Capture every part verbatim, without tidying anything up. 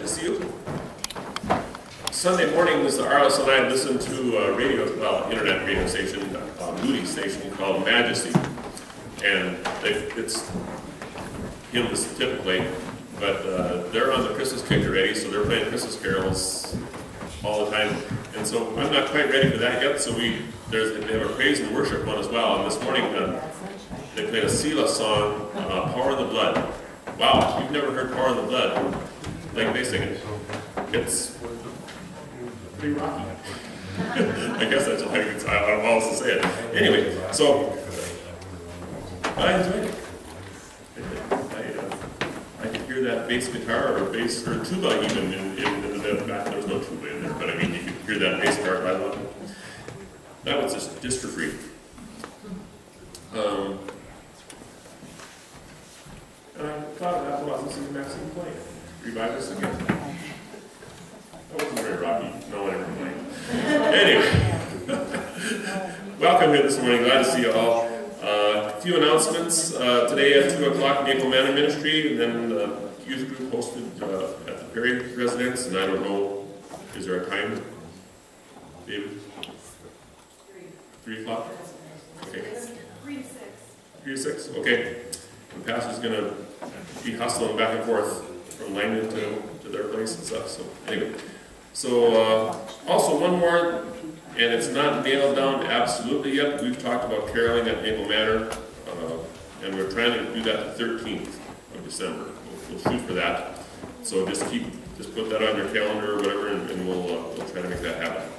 to see you. Sunday mornings, Arlis and I listen to a radio, well, internet radio station, a Moody station called Majesty. And they, it's hymns typically, but uh, they're on the Christmas kick already, so they're playing Christmas carols all the time. And so I'm not quite ready for that yet, so we there's, they have a praise and worship one as well. And this morning uh, they played a Sela song, uh, Power in the Blood. Wow, you've never heard Power in the Blood like they sing it. It's pretty rocky. I guess that's how you can, I don't know how else to say it. Anyway, so I enjoyed it. I, uh, I could hear that bass guitar or bass or tuba even in, in, in the back. There was no tuba in there, but I mean you could hear that bass guitar. I love it. That was just, just for free. Um, and I thought of that while I was listening to Maxine play. Revive us again. That wasn't very rocky. No one ever played. Anyway, welcome here this morning. Glad to see you all. Uh, a few announcements. Uh, today at two o'clock, Maple Manor Ministry, and then the uh, youth group hosted uh, at the Perry residence. And I don't know, is there a time, David? Three o'clock? Okay. Three to six. Three to six? Okay. The pastor's going to be hustling back and forth from Langdon to, to their place and stuff. So, anyway. So, uh, also one more, and it's not nailed down absolutely yet. We've talked about caroling at Maple Manor, uh, and we're trying to do that the thirteenth of December. We'll, we'll shoot for that. So just keep, just put that on your calendar or whatever, and, and we'll, uh, we'll try to make that happen.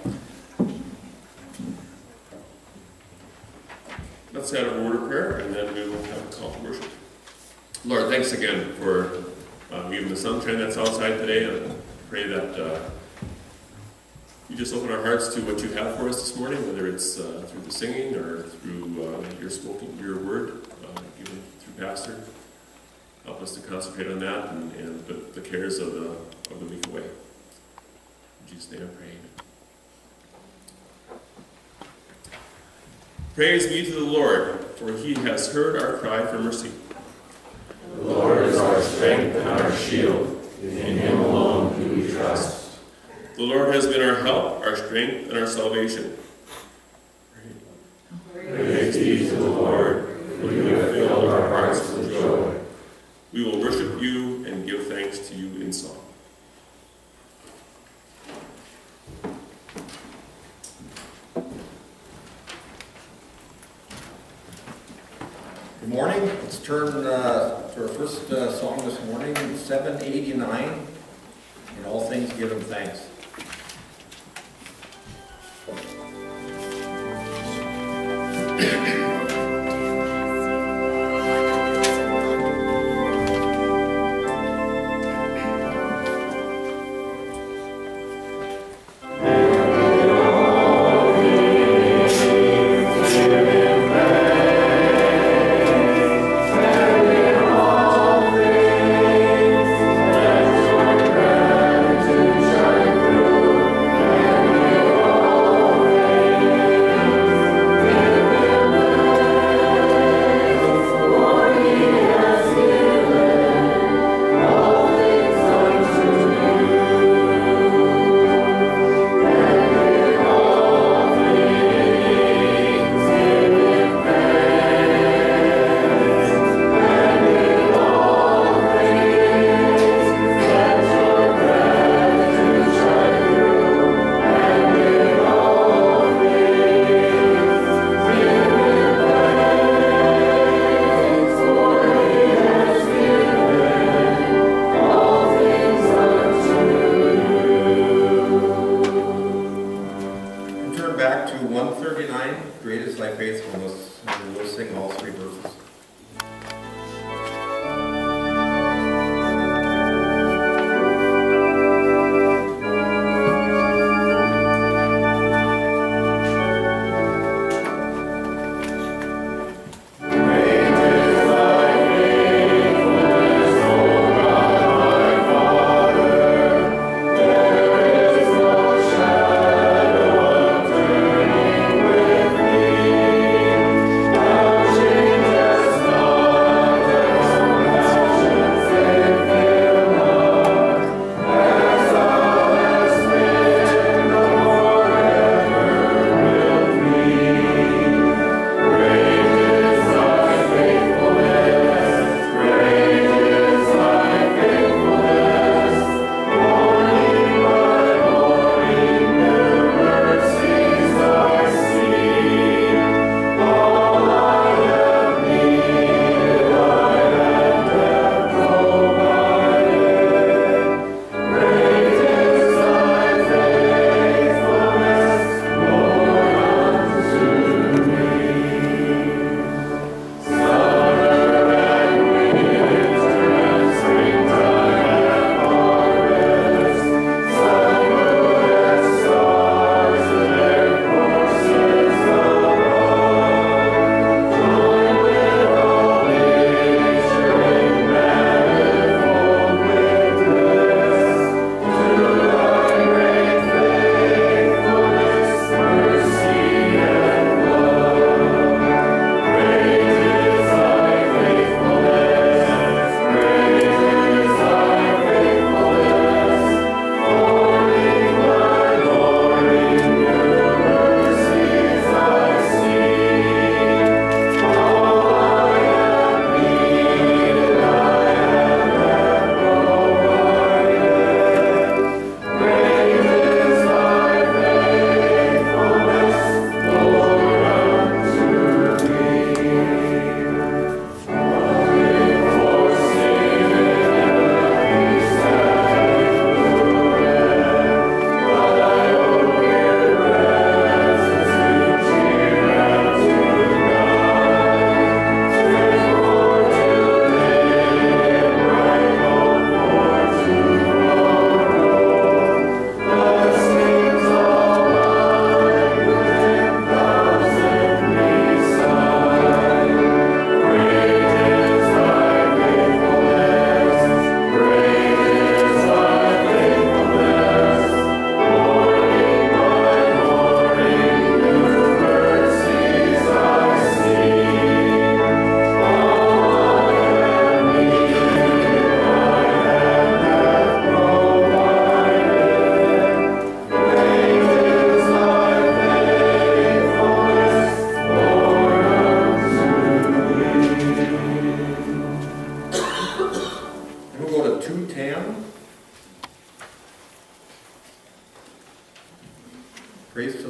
Let's have a word of prayer, and then we will have a call to worship. Lord, thanks again for uh, even the sunshine that's outside today, and pray that uh, you just open our hearts to what you have for us this morning, whether it's uh, through the singing or through uh, your spoken, your word, uh, given through Pastor. Help us to concentrate on that and, and the, the cares of the, of the week away. In Jesus' name I pray. Praise be to the Lord, for he has heard our cry for mercy. The Lord is our strength and our shield. In him alone do we trust. The Lord has been our help, our strength, and our salvation. Praise be to the Lord, for you have filled our hearts with joy. We will worship you and give thanks to you in song. Good morning. Let's turn uh, to our first uh, song this morning, seven eighty-nine. In all things give him thanks. Thank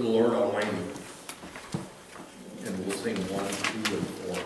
Lord Almighty. And we'll sing one, two, and four.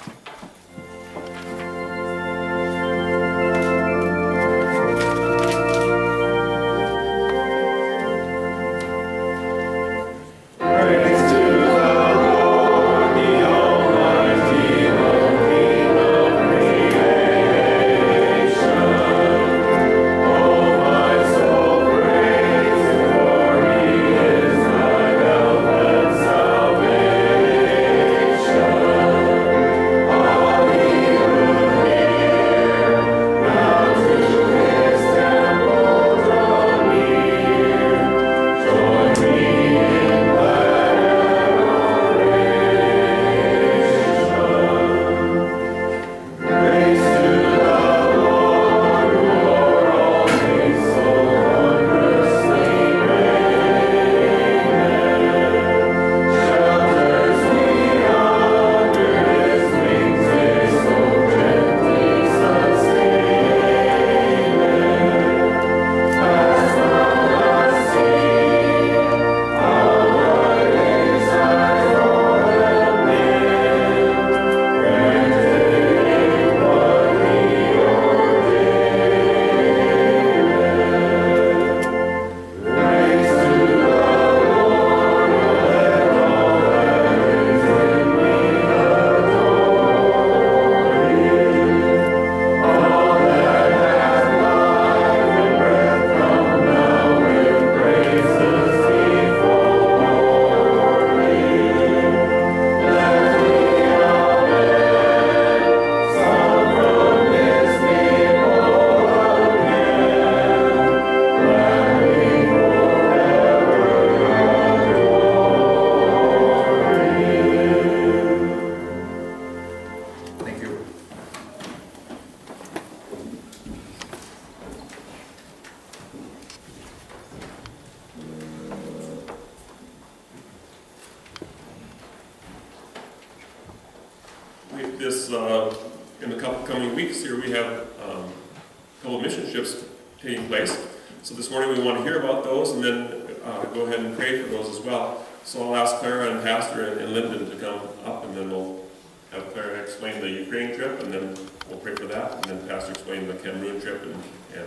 This, uh, in the couple coming weeks here, we have um, a couple of mission trips taking place. So this morning we want to hear about those and then uh, go ahead and pray for those as well. So I'll ask Clara and Pastor and, and Lyndon to come up, and then we'll have Clara explain the Ukraine trip, and then we'll pray for that, and then Pastor explain the Cameroon trip, and, and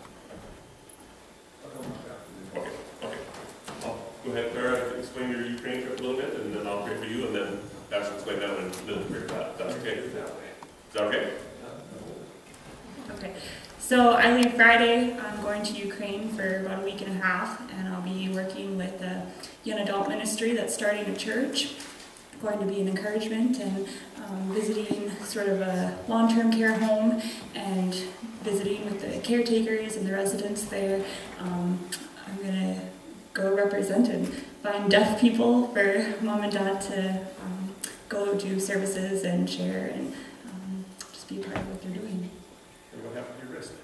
okay, okay. I'll go ahead, Clara, explain your Ukraine trip a little bit, and then I'll pray for you, and then Pastor explain that, and Lyndon pray for that. That's okay? Is that okay? Okay. So I leave Friday. I'm going to Ukraine for about a week and a half, and I'll be working with a young adult ministry that's starting a church. Going to be an encouragement and um, visiting sort of a long-term care home and visiting with the caretakers and the residents there. Um, I'm going to go represent and find deaf people for mom and dad to um, go do services and share and um, just be part of what they're doing. And what happened to your wrist?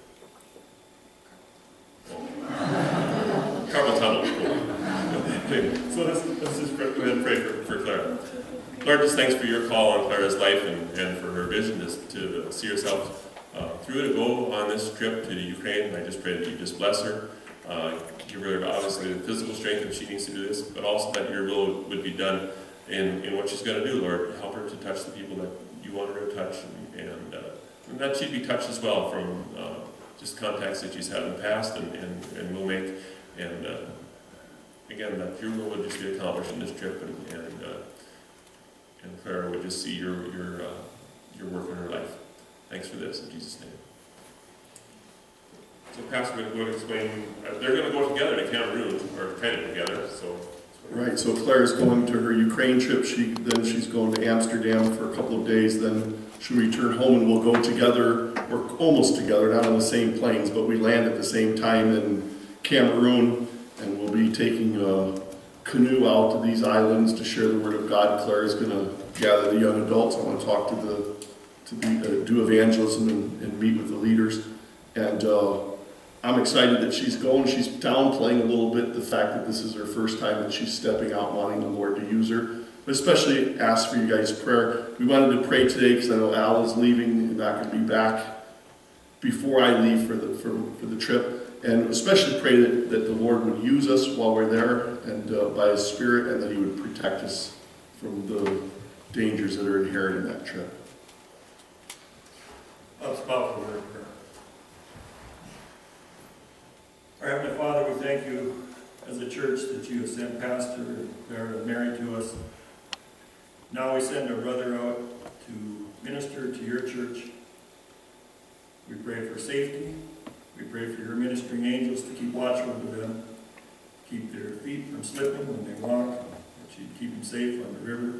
Carpal tunnel. So let's, let's just go ahead and pray for, for Clara. Lord, just thanks for your call on Clara's life and, and for her vision to, to see herself uh, through to go on this trip to the Ukraine. And I just pray that you just bless her. Uh, give her obviously the physical strength that she needs to do this, but also that your will would be done in, in what she's going to do, Lord. Help her to touch the people that you want her to touch, and, and, uh, and that she'd be touched as well from uh, just contacts that she's had in the past and, and, and will make. And uh, again, that your will would just be accomplished in this trip, and, and, uh, and Clara would just see your, your, uh, your work in her life. Thanks for this, in Jesus' name. So Pastor will go and explain, uh, they're going to go together to Cameroon, or kind of together, so. Right, so Claire's going to her Ukraine trip, she, then she's going to Amsterdam for a couple of days, then she'll return home and we'll go together, or almost together, not on the same planes, but we land at the same time in Cameroon, and we'll be taking a canoe out to these islands to share the Word of God. Claire's going to gather the young adults. I want to talk to the, to be, uh, do evangelism and, and meet with the leaders, and uh, I'm excited that she's going. She's downplaying a little bit the fact that this is her first time that she's stepping out wanting the Lord to use her. But especially ask for you guys' prayer. We wanted to pray today because I know Al is leaving and not going to be back before I leave for the, for, for the trip. And especially pray that, that the Lord would use us while we're there and uh, by His Spirit, and that He would protect us from the dangers that are inherent in that trip. Let's bow for word of prayer. Our Heavenly Father, we thank you as a church that you have sent Pastor there married to us. Now we send our brother out to minister to your church. We pray for safety. We pray for your ministering angels to keep watch over them, keep their feet from slipping when they walk, that you'd keep them safe on the river.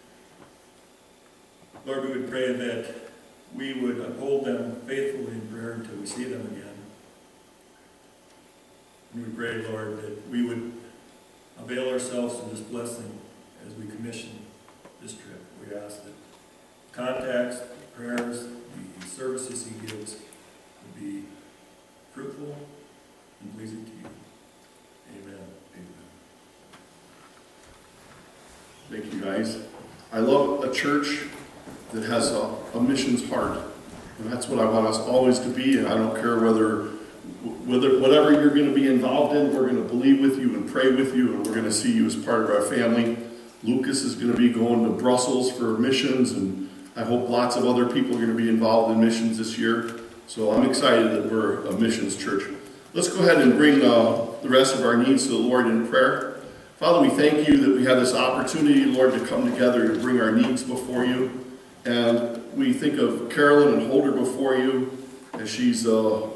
Lord, we would pray that we would uphold them faithfully in prayer until we see them again. And we pray, Lord, that we would avail ourselves to this blessing as we commission this trip. We ask that contacts, the prayers, the services he gives would be fruitful and pleasing to you. Amen. Amen. Thank you, guys. I love a church that has a, a missions heart. And that's what I want us always to be, and I don't care whether, whether whatever you're going to be involved in, we're going to believe with you and pray with you, and we're going to see you as part of our family. Lucas is going to be going to Brussels for missions, and I hope lots of other people are going to be involved in missions this year. So I'm excited that we're a missions church. Let's go ahead and bring uh, the rest of our needs to the Lord in prayer. Father, we thank you that we have this opportunity, Lord, to come together to bring our needs before you. And we think of Carolyn and hold her before you as she's, uh,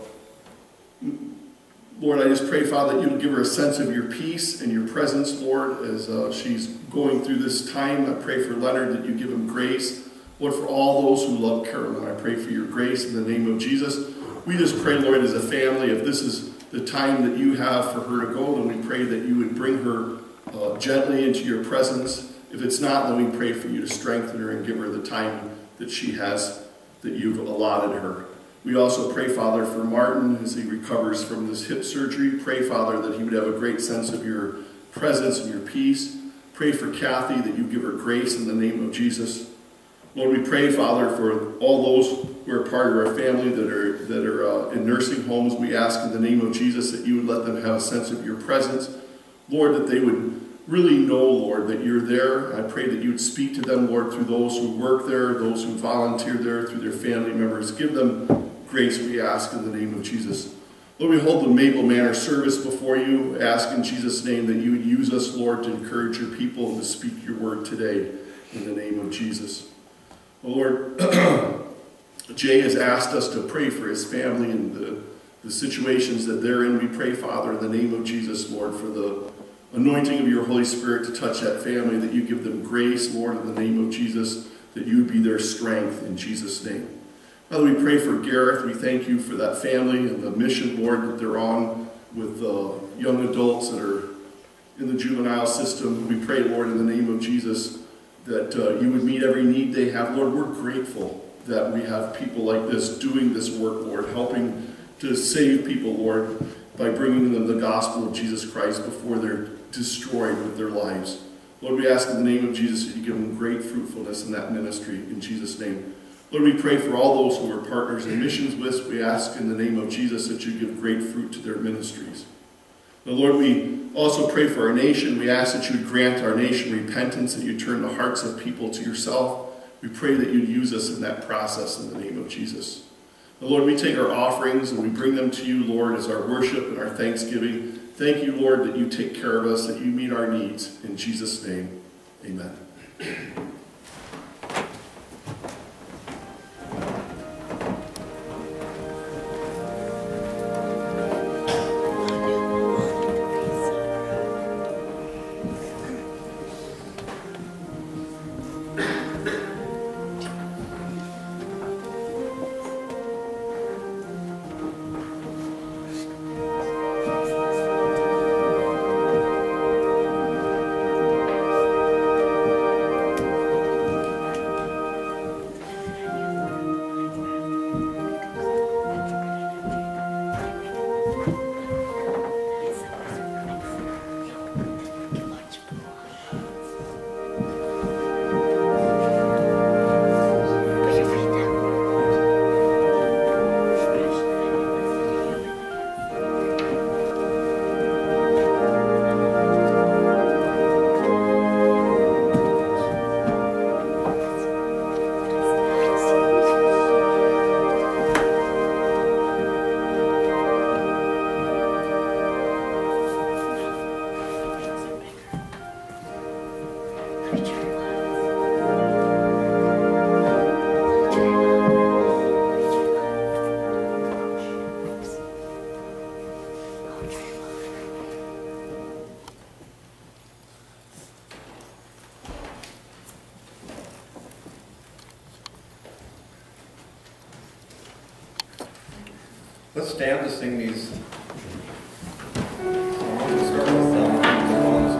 Lord, I just pray, Father, that you would give her a sense of your peace and your presence, Lord, as uh, she's going through this time. I pray for Leonard that you give him grace. Lord, for all those who love Carolyn, I pray for your grace in the name of Jesus. We just pray, Lord, as a family, if this is the time that you have for her to go, then we pray that you would bring her uh, gently into your presence. If it's not, then we pray for you to strengthen her and give her the time that she has, that you've allotted her. We also pray, Father, for Martin as he recovers from this hip surgery. Pray, Father, that he would have a great sense of your presence and your peace. Pray for Kathy that you give her grace in the name of Jesus. Lord, we pray, Father, for all those who are part of our family that are, that are uh, in nursing homes. We ask in the name of Jesus that you would let them have a sense of your presence. Lord, that they would really know, Lord, that you're there. I pray that you would speak to them, Lord, through those who work there, those who volunteer there, through their family members. Give them grace, we ask, in the name of Jesus. Lord, we hold the Maple Manor service before you. Ask in Jesus' name that you would use us, Lord, to encourage your people and to speak your word today in the name of Jesus. Oh, Lord, Jay has asked us to pray for his family and the, the situations that they're in. We pray, Father, in the name of Jesus, Lord, for the anointing of your Holy Spirit to touch that family, that you give them grace, Lord, in the name of Jesus, that you would be their strength in Jesus' name. Father, we pray for Gareth. We thank you for that family and the mission, Lord, that they're on with uh, young adults that are in the juvenile system. We pray, Lord, in the name of Jesus, that uh, you would meet every need they have. Lord, we're grateful that we have people like this doing this work, Lord, helping to save people, Lord, by bringing them the gospel of Jesus Christ before they're destroyed with their lives. Lord, we ask in the name of Jesus that you give them great fruitfulness in that ministry, in Jesus' name. Lord, we pray for all those who are partners in missions with us. We ask in the name of Jesus that you give great fruit to their ministries. Now, Lord, we also pray for our nation. We ask that you would grant our nation repentance, and you turn the hearts of people to yourself. We pray that you'd use us in that process in the name of Jesus. Now, Lord, we take our offerings and we bring them to you, Lord, as our worship and our thanksgiving. Thank you, Lord, that you take care of us, that you meet our needs. In Jesus' name, amen. Let's stand to sing these songs. We'll start with uh, songs.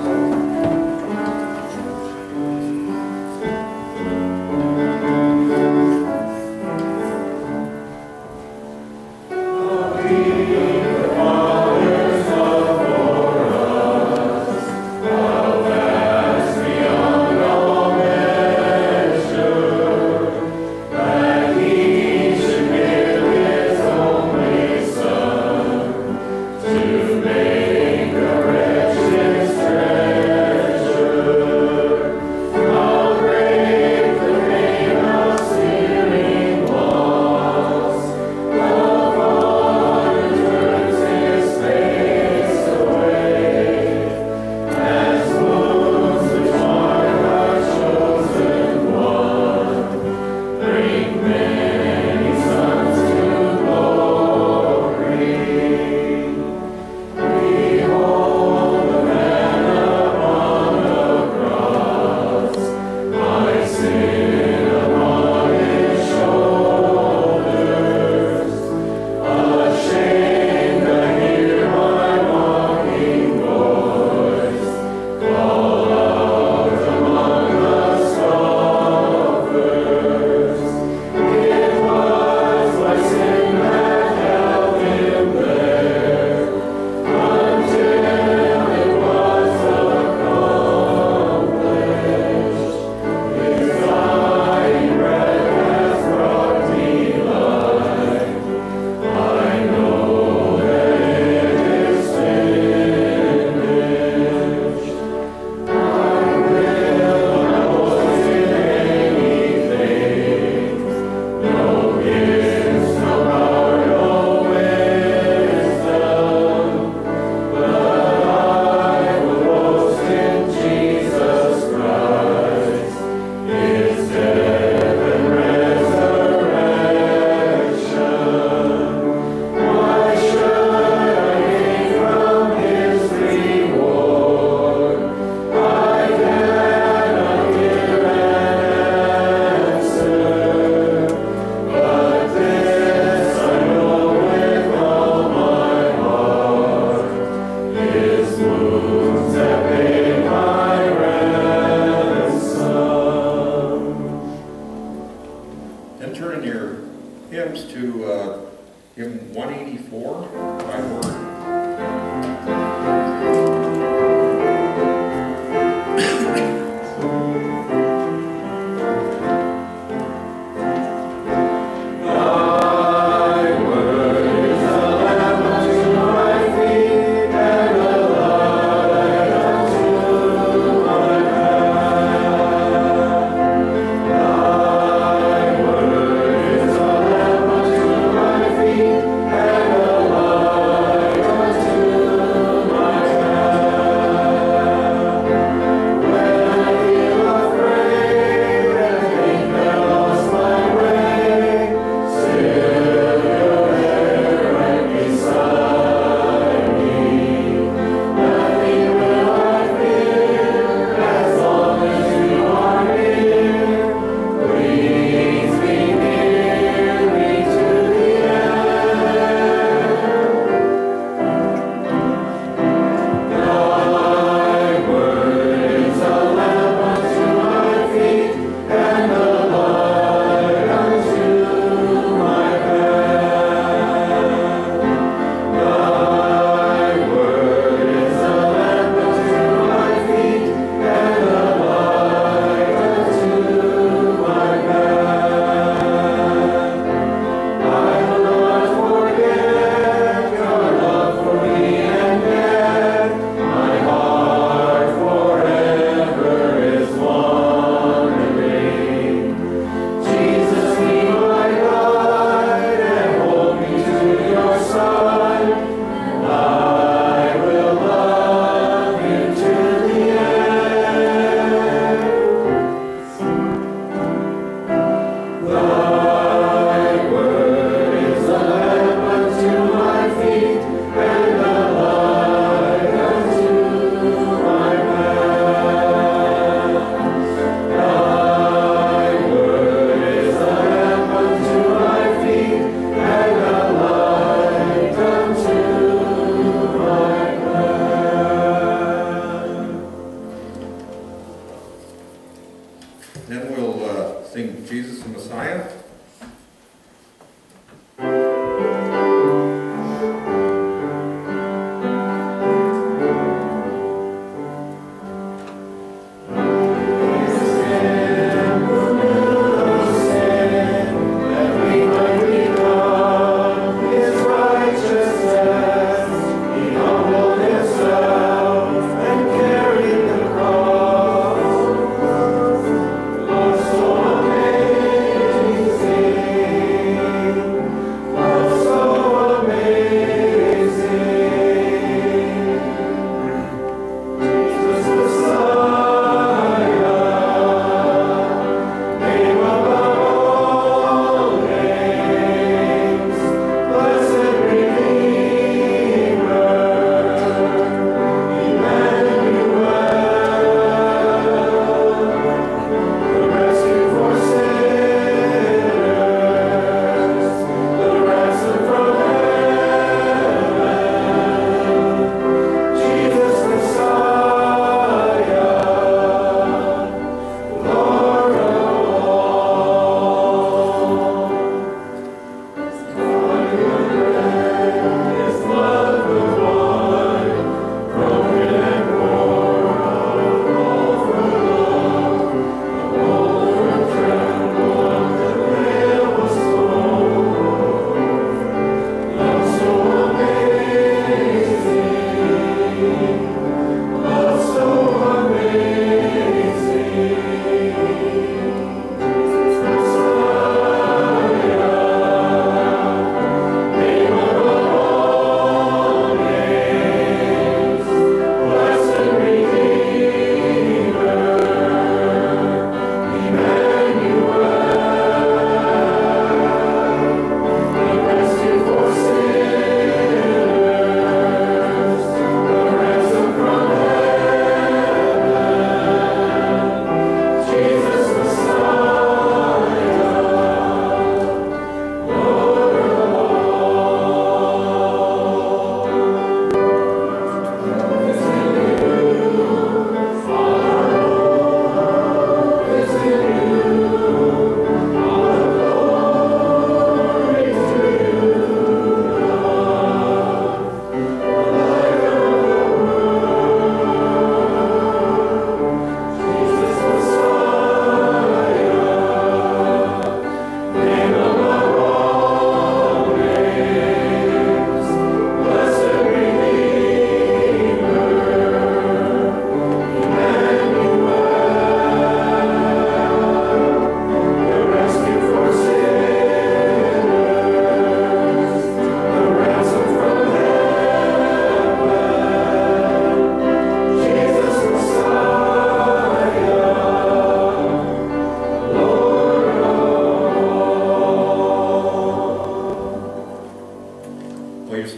And a light unto my path.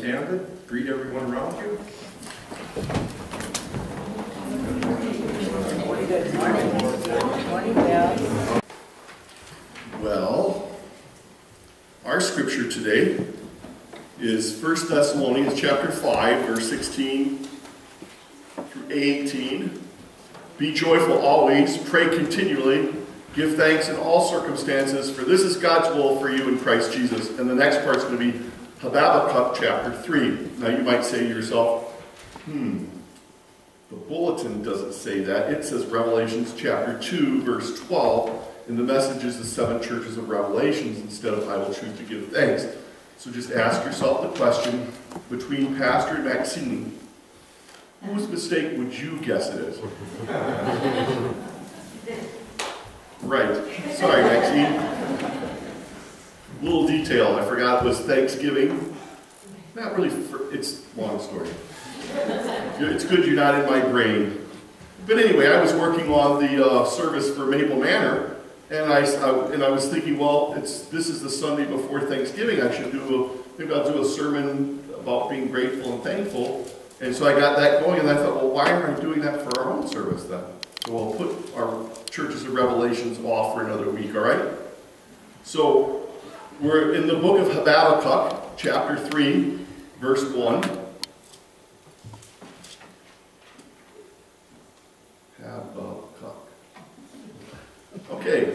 standard, greet everyone around you. Good morning. Good morning, Dad. Well, our scripture today is First Thessalonians chapter five, verse sixteen through eighteen. Be joyful always, pray continually, give thanks in all circumstances, for this is God's will for you in Christ Jesus. And the next part's going to be Habakkuk chapter three. Now you might say to yourself, hmm, the bulletin doesn't say that. It says Revelations chapter two, verse twelve, and the message is the seven churches of Revelations instead of I will choose to give thanks. So just ask yourself the question, between Pastor and Maxine, whose mistake would you guess it is? Right. Sorry, Maxine. Little detail, I forgot it was Thanksgiving. Not really, for, it's a long story. It's good you're not in my brain. But anyway, I was working on the uh, service for Maple Manor, and I, I and I was thinking, well, it's this is the Sunday before Thanksgiving. I should do a maybe I'll do a sermon about being grateful and thankful. And so I got that going, and I thought, well, why aren't I doing that for our own service then? So we'll put our Churches of Revelations off for another week. All right? So we're in the book of Habakkuk, chapter three, verse one. Habakkuk. Okay.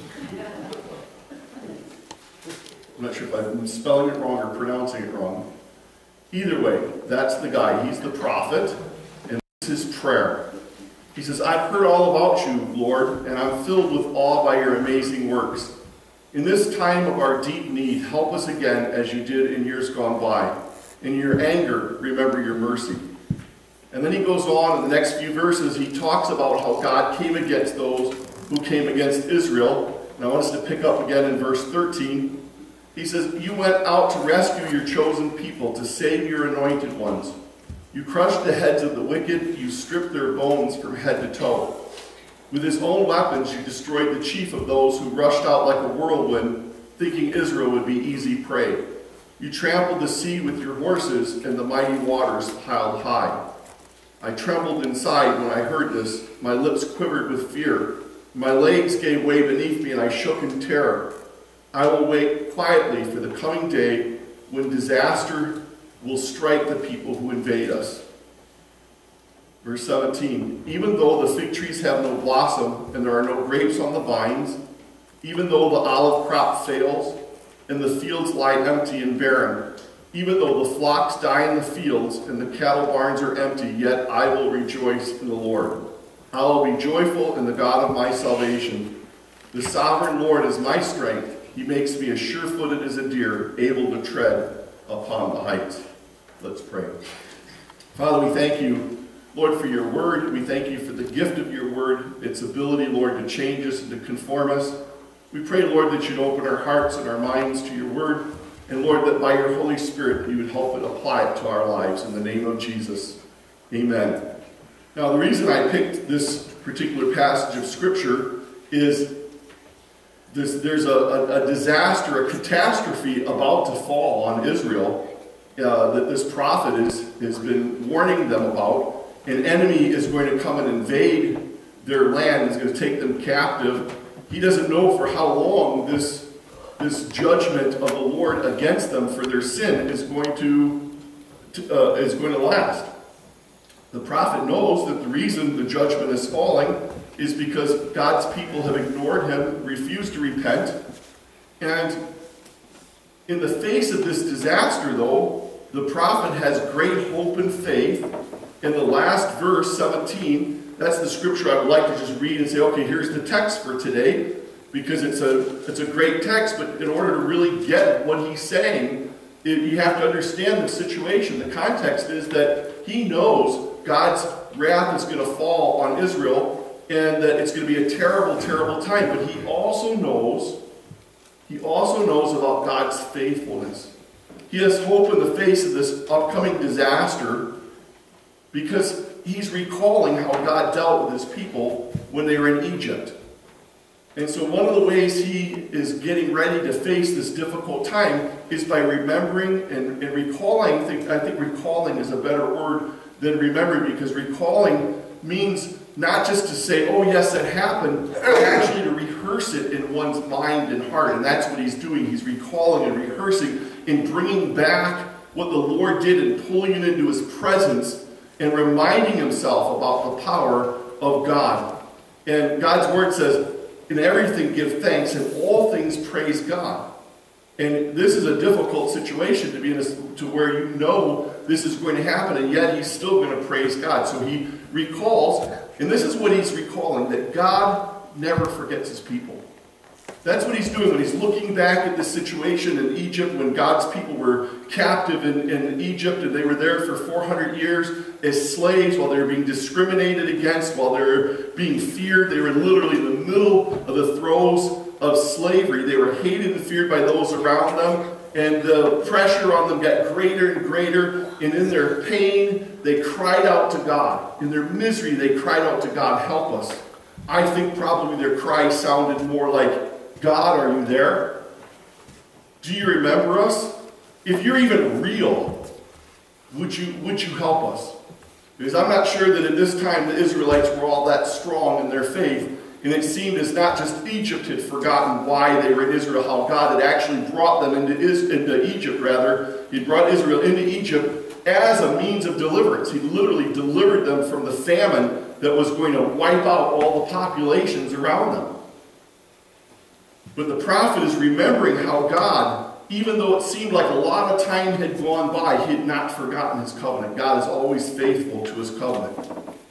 I'm not sure if I'm spelling it wrong or pronouncing it wrong. Either way, that's the guy. He's the prophet, and this is his prayer. He says, I've heard all about you, Lord, and I'm filled with awe by your amazing works. In this time of our deep need, help us again as you did in years gone by. In your anger, remember your mercy. And then he goes on in the next few verses, he talks about how God came against those who came against Israel. And I want us to pick up again in verse thirteen. He says, you went out to rescue your chosen people, to save your anointed ones. You crushed the heads of the wicked, you stripped their bones from head to toe. With his own weapons, you destroyed the chief of those who rushed out like a whirlwind, thinking Israel would be easy prey. You trampled the sea with your horses, and the mighty waters piled high. I trembled inside when I heard this. My lips quivered with fear. My legs gave way beneath me, and I shook in terror. I will wait quietly for the coming day when disaster will strike the people who invade us. Verse seventeen, even though the fig trees have no blossom and there are no grapes on the vines, even though the olive crop fails and the fields lie empty and barren, even though the flocks die in the fields and the cattle barns are empty, yet I will rejoice in the Lord. I will be joyful in the God of my salvation. The sovereign Lord is my strength. He makes me as sure-footed as a deer, able to tread upon the heights. Let's pray. Father, we thank you, Lord, for your word. We thank you for the gift of your word, its ability, Lord, to change us and to conform us. We pray, Lord, that you'd open our hearts and our minds to your word, and Lord, that by your Holy Spirit, you would help it apply it to our lives. In the name of Jesus, amen. Now, the reason I picked this particular passage of Scripture is this, there's a, a, a disaster, a catastrophe about to fall on Israel uh, that this prophet is, has been warning them about. An enemy is going to come and invade their land. He's going to take them captive. He doesn't know for how long this, this judgment of the Lord against them for their sin is going to, to uh, is going to last. The prophet knows that the reason the judgment is falling is because God's people have ignored him, refused to repent. And in the face of this disaster, though, the prophet has great hope and faith. In the last verse, seventeen, that's the scripture I would like to just read and say, okay, here's the text for today, because it's a, it's a great text, but in order to really get what he's saying, it, you have to understand the situation. The context is that he knows God's wrath is going to fall on Israel, and that it's going to be a terrible, terrible time. But he also knows, he also knows about God's faithfulness. He has hope in the face of this upcoming disaster because he's recalling how God dealt with his people when they were in Egypt. And so one of the ways he is getting ready to face this difficult time is by remembering and, and recalling. I think, I think recalling is a better word than remembering, because recalling means not just to say, oh yes, that happened, but actually to rehearse it in one's mind and heart. And that's what he's doing. He's recalling and rehearsing and bringing back what the Lord did and pulling it into his presence and reminding himself about the power of God. And God's word says, in everything give thanks, and all things praise God. And this is a difficult situation to be in, a, to where you know this is going to happen, and yet he's still going to praise God. So he recalls, and this is what he's recalling, that God never forgets his people. That's what he's doing when he's looking back at this situation in Egypt, when God's people were captive in, in Egypt, and they were there for four hundred years as slaves while they were being discriminated against, while they were being feared. They were literally in the middle of the throes of slavery. They were hated and feared by those around them, and the pressure on them got greater and greater, and in their pain, they cried out to God. In their misery, they cried out to God, help us. I think probably their cry sounded more like, God, are you there? Do you remember us? If you're even real, would you, would you help us? Because I'm not sure that at this time the Israelites were all that strong in their faith. And it seemed as not just Egypt had forgotten why they were in Israel, how God had actually brought them into, into Egypt, rather. He brought Israel into Egypt as a means of deliverance. He literally delivered them from the famine that was going to wipe out all the populations around them. But the prophet is remembering how God, even though it seemed like a lot of time had gone by, he had not forgotten his covenant. God is always faithful to his covenant.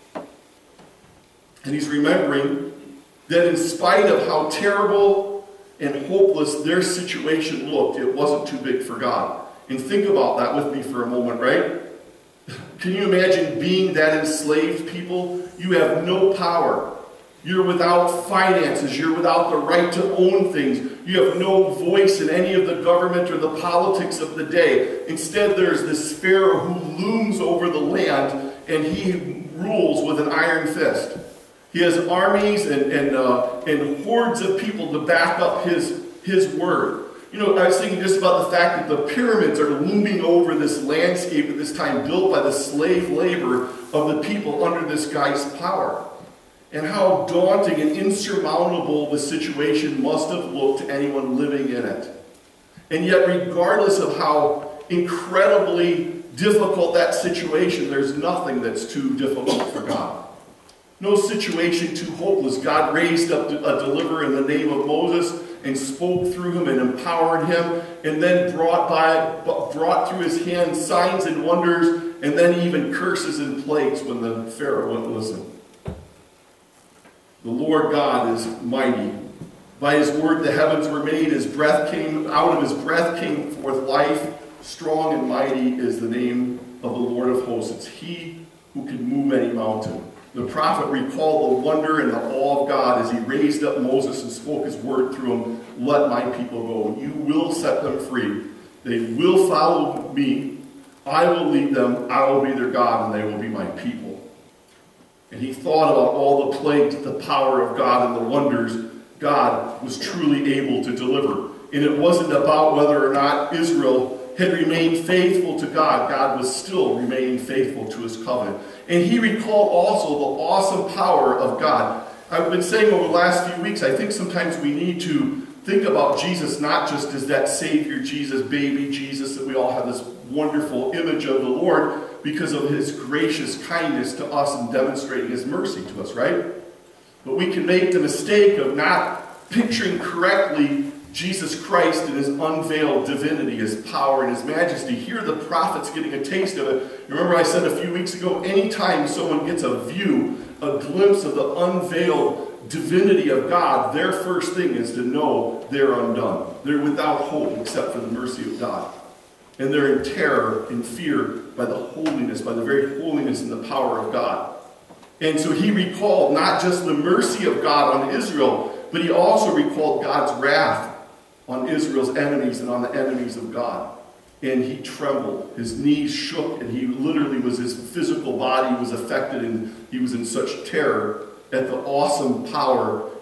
And he's remembering that in spite of how terrible and hopeless their situation looked, it wasn't too big for God. And think about that with me for a moment, right? Can you imagine being that enslaved people? You have no power. You're without finances. You're without the right to own things. You have no voice in any of the government or the politics of the day. Instead, there's this Pharaoh who looms over the land, and he rules with an iron fist. He has armies and, and, uh, and hordes of people to back up his, his word. You know, I was thinking just about the fact that the pyramids are looming over this landscape at this time, built by the slave labor of the people under this guy's power. And how daunting and insurmountable the situation must have looked to anyone living in it. And yet, regardless of how incredibly difficult that situation, there's nothing that's too difficult for God. No situation too hopeless. God raised up a deliverer in the name of Moses and spoke through him and empowered him, and then brought by, brought through his hand signs and wonders, and then even curses and plagues when the Pharaoh wouldn't listen. The Lord God is mighty. By his word the heavens were made. His breath came, out of his breath came forth life. Strong and mighty is the name of the Lord of hosts. It's he who can move any mountain. The prophet recalled the wonder and the awe of God as he raised up Moses and spoke his word through him. Let my people go. You will set them free. They will follow me. I will lead them. I will be their God, and they will be my people. And he thought about all the plagues, the power of God, and the wonders God was truly able to deliver. And it wasn't about whether or not Israel had remained faithful to God. God was still remaining faithful to his covenant. And he recalled also the awesome power of God. I've been saying over the last few weeks, I think sometimes we need to think about Jesus not just as that Savior Jesus, baby Jesus, that we all have this wonderful image of the Lord, because of his gracious kindness to us and demonstrating his mercy to us, right? But we can make the mistake of not picturing correctly Jesus Christ and his unveiled divinity, his power and his majesty. Here the prophet's getting a taste of it. Remember I said a few weeks ago, anytime someone gets a view, a glimpse of the unveiled divinity of God, their first thing is to know they're undone. They're without hope except for the mercy of God. And they're in terror and fear by the holiness, by the very holiness and the power of God. And so he recalled not just the mercy of God on Israel, but he also recalled God's wrath on Israel's enemies and on the enemies of God. And he trembled. His knees shook, and he literally was, his physical body was affected, and he was in such terror at the awesome power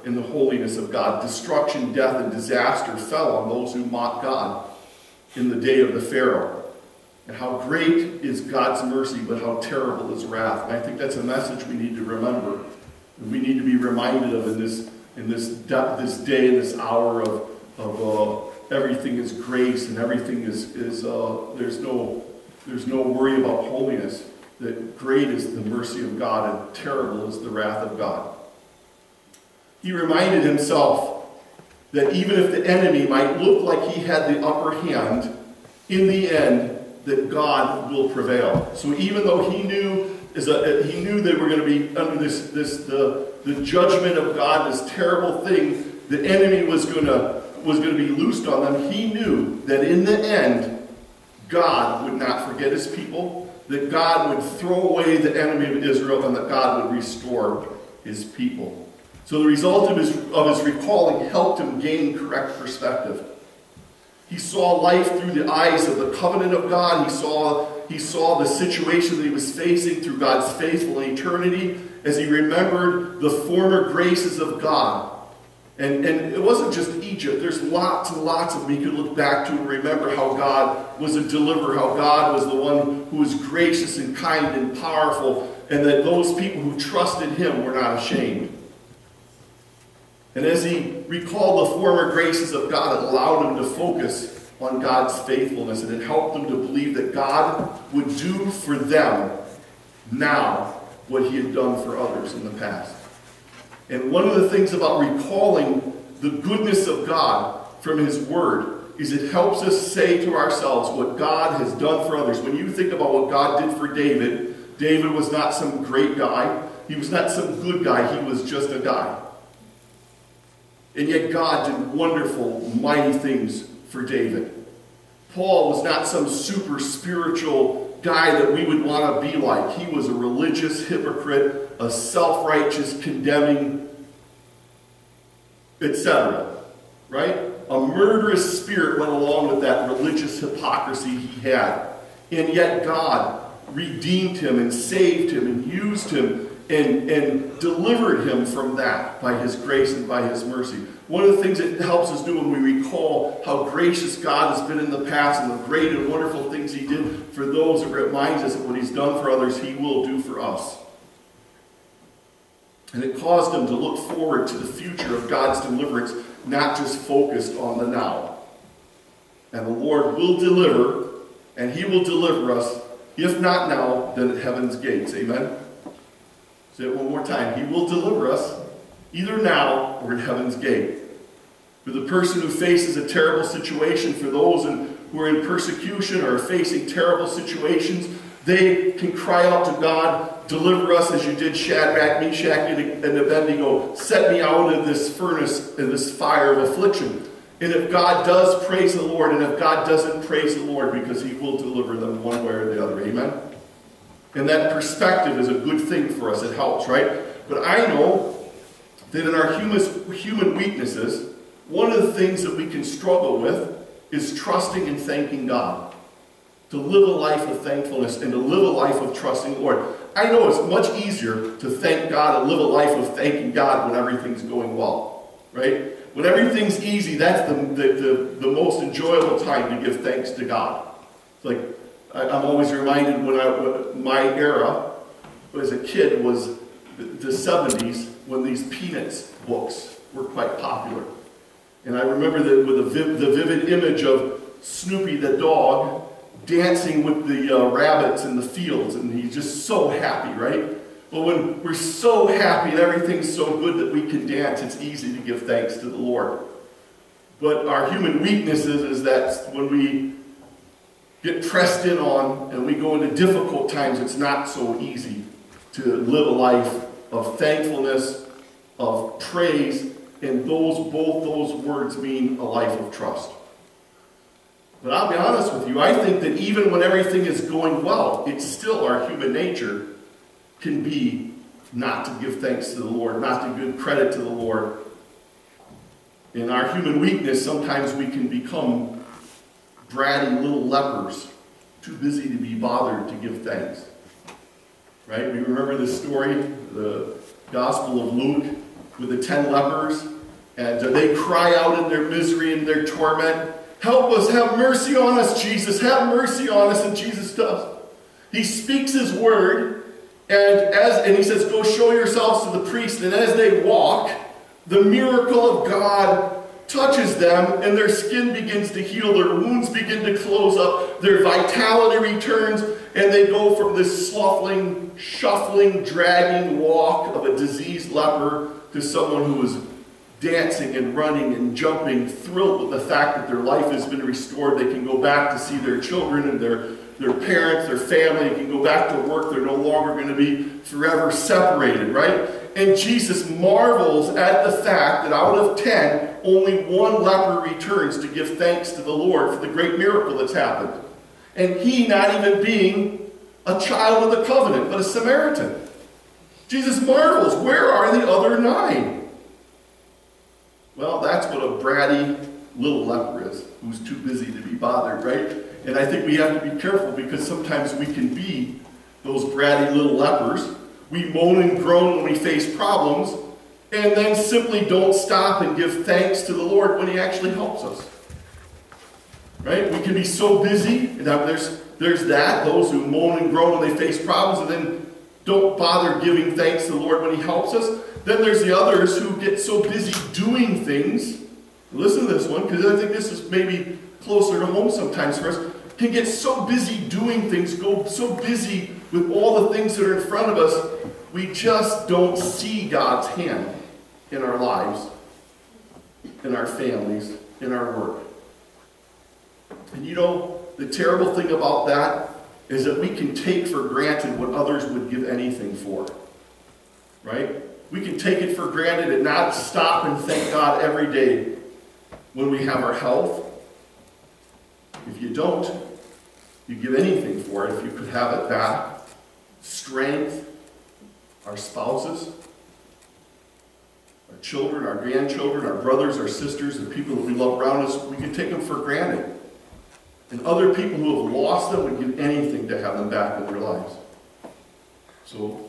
in the holiness of God. Destruction, death, and disaster fell on those who mocked God in the day of the Pharaoh. And how great is God's mercy, but how terrible his wrath. And I think that's a message we need to remember. And we need to be reminded of in this in this, this day, in this hour of, of uh, everything is grace and everything is, is uh, there's no there's no worry about holiness. That great is the mercy of God and terrible is the wrath of God. He reminded himself that even if the enemy might look like he had the upper hand, in the end, that God will prevail. So even though he knew, is a, he knew they were going to be under this, this the, the judgment of God, this terrible thing, the enemy was going to was going to be loosed on them. He knew that in the end, God would not forget his people, that God would throw away the enemy of Israel, and that God would restore his people. So the result of his, of his recalling helped him gain correct perspective. He saw life through the eyes of the covenant of God. He saw, he saw the situation that he was facing through God's faithful eternity as he remembered the former graces of God. And, and it wasn't just Egypt. There's lots and lots of them he could look back to and remember how God was a deliverer, how God was the one who was gracious and kind and powerful, and that those people who trusted him were not ashamed. And as he recalled the former graces of God, it allowed him to focus on God's faithfulness, and it helped him to believe that God would do for them now what he had done for others in the past. And one of the things about recalling the goodness of God from his word is it helps us say to ourselves what God has done for others. When you think about what God did for David, David was not some great guy. He was not some good guy. He was just a guy. And yet God did wonderful, mighty things for David. Paul was not some super spiritual guy that we would want to be like. He was a religious hypocrite, a self-righteous, condemning, et cetera. Right? A murderous spirit went along with that religious hypocrisy he had. And yet God redeemed him and saved him and used him and, and delivered him from that by his grace and by his mercy. One of the things it helps us do when we recall how gracious God has been in the past and the great and wonderful things he did for those, it reminds us that what he's done for others, he will do for us. And it caused him to look forward to the future of God's deliverance, not just focused on the now. And the Lord will deliver, and he will deliver us, if not now, then at heaven's gates. Amen? Say it one more time. He will deliver us, either now or at heaven's gate. For the person who faces a terrible situation, for those in, who are in persecution or are facing terrible situations, they can cry out to God, deliver us as you did Shadrach, Meshach, and Abednego. Set me out of this furnace, in this fire of affliction. And if God does, praise the Lord. And if God doesn't, praise the Lord, because he will deliver them one way or the other. Amen? And that perspective is a good thing for us. It helps, right? But I know that in our human, human weaknesses, one of the things that we can struggle with is trusting and thanking God. To live a life of thankfulness and to live a life of trusting the Lord. I know it's much easier to thank God and live a life of thanking God when everything's going well. Right? When everything's easy, that's the, the, the, the most enjoyable time to give thanks to God. It's like, I, I'm always reminded when I, when my era as a kid was the, the seventies, when these Peanuts books were quite popular. And I remember that with the, viv, the vivid image of Snoopy the dog dancing with the uh, rabbits in the fields, and he's just so happy, right? Well, when we're so happy and everything's so good that we can dance, it's easy to give thanks to the Lord. But our human weaknesses is that when we get pressed in on and we go into difficult times, it's not so easy to live a life of thankfulness, of praise, and those both those words mean a life of trust. But I'll be honest with you, I think that even when everything is going well, it's still our human nature can be not to give thanks to the Lord, not to give credit to the Lord. In our human weakness, sometimes we can become bratty little lepers, too busy to be bothered to give thanks. Right? We remember this story, the Gospel of Luke, with the ten lepers, and uh, they cry out in their misery and their torment, "Help us, have mercy on us, Jesus, have mercy on us," and Jesus does. He speaks his word, and, as, and he says, "Go show yourselves to the priest," and as they walk, the miracle of God touches them, and their skin begins to heal, their wounds begin to close up, their vitality returns, and they go from this shuffling, shuffling, dragging walk of a diseased leper to someone who is dancing and running and jumping, thrilled with the fact that their life has been restored. They can go back to see their children and their, their parents, their family. They can go back to work. They're no longer going to be forever separated, right? And Jesus marvels at the fact that out of ten, only one leper returns to give thanks to the Lord for the great miracle that's happened. And he not even being a child of the covenant, but a Samaritan. Jesus marvels, where are the other nine? Well, that's what a bratty little leper is, who's too busy to be bothered, right? And I think we have to be careful, because sometimes we can be those bratty little lepers. We moan and groan when we face problems, and then simply don't stop and give thanks to the Lord when he actually helps us. Right? We can be so busy, and there's, there's that, those who moan and groan when they face problems, and then don't bother giving thanks to the Lord when he helps us. Then there's the others who get so busy doing things. Listen to this one, because I think this is maybe closer to home sometimes for us. Can get so busy doing things, go so busy with all the things that are in front of us, we just don't see God's hand in our lives, in our families, in our work. And you know, the terrible thing about that is that we can take for granted what others would give anything for. Right? We can take it for granted and not stop and thank God every day when we have our health. If you don't, you give anything for it if you could have it back. Strength, our spouses, our children, our grandchildren, our brothers, our sisters, the people that we love around us, we can take them for granted. And other people who have lost them would give anything to have them back in their lives. So,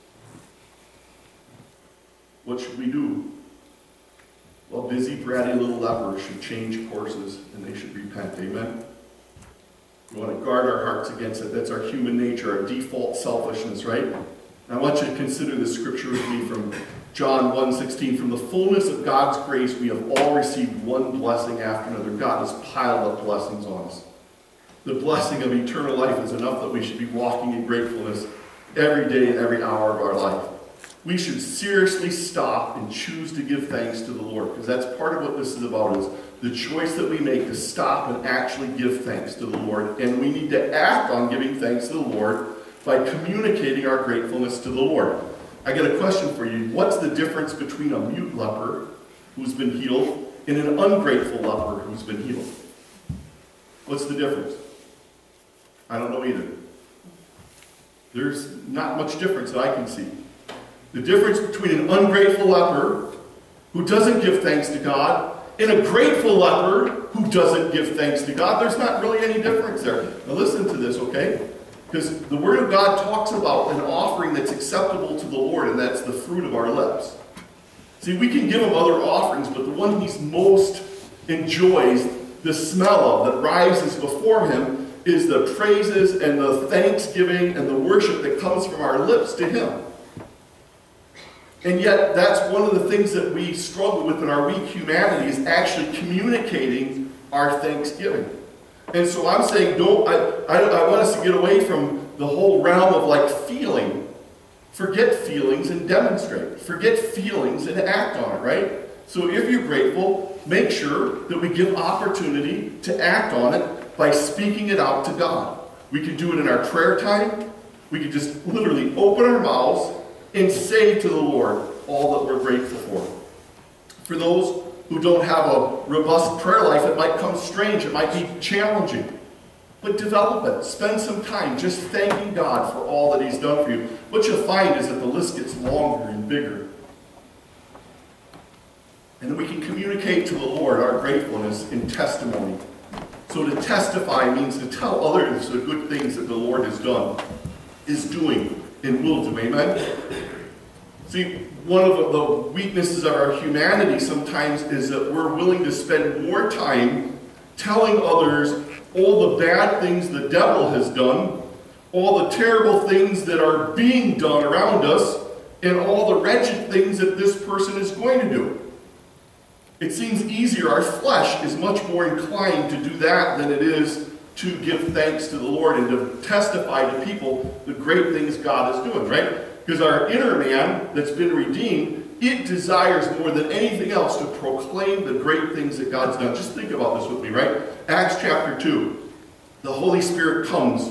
what should we do? Well, busy, bratty little lepers should change courses, and they should repent. Amen? We want to guard our hearts against it. That's our human nature, our default selfishness, right? And I want you to consider this scripture with me from John one sixteen. From the fullness of God's grace, we have all received one blessing after another. God has piled up blessings on us. The blessing of eternal life is enough that we should be walking in gratefulness every day and every hour of our life. We should seriously stop and choose to give thanks to the Lord, because that's part of what this is about, is the choice that we make to stop and actually give thanks to the Lord. And we need to act on giving thanks to the Lord by communicating our gratefulness to the Lord. I got a question for you. What's the difference between a mute leper who's been healed and an ungrateful leper who's been healed? What's the difference? I don't know either. There's not much difference that I can see. The difference between an ungrateful leper who doesn't give thanks to God and a grateful leper who doesn't give thanks to God, there's not really any difference there. Now listen to this, okay? Because the Word of God talks about an offering that's acceptable to the Lord, and that's the fruit of our lips. See, we can give him other offerings, but the one he most enjoys the smell of, that rises before him, is the praises and the thanksgiving and the worship that comes from our lips to him. And yet, that's one of the things that we struggle with in our weak humanity, is actually communicating our thanksgiving. And so I'm saying, don't, I, I, I want us to get away from the whole realm of like feeling. Forget feelings and demonstrate. Forget feelings and act on it, right? So if you're grateful, make sure that we give opportunity to act on it by speaking it out to God. We can do it in our prayer time. We can just literally open our mouths and say to the Lord all that we're grateful for. For those who don't have a robust prayer life, it might come strange, it might be challenging. But develop it. Spend some time just thanking God for all that he's done for you. What you'll find is that the list gets longer and bigger. And then we can communicate to the Lord our gratefulness in testimony. So to testify means to tell others the good things that the Lord has done, is doing, and will do. Amen? See, one of the weaknesses of our humanity sometimes is that we're willing to spend more time telling others all the bad things the devil has done, all the terrible things that are being done around us, and all the wretched things that this person is going to do. It seems easier. Our flesh is much more inclined to do that than it is to give thanks to the Lord and to testify to people the great things God is doing, right? Because our inner man that's been redeemed, it desires more than anything else to proclaim the great things that God's done. Just think about this with me, right? Acts chapter two. The Holy Spirit comes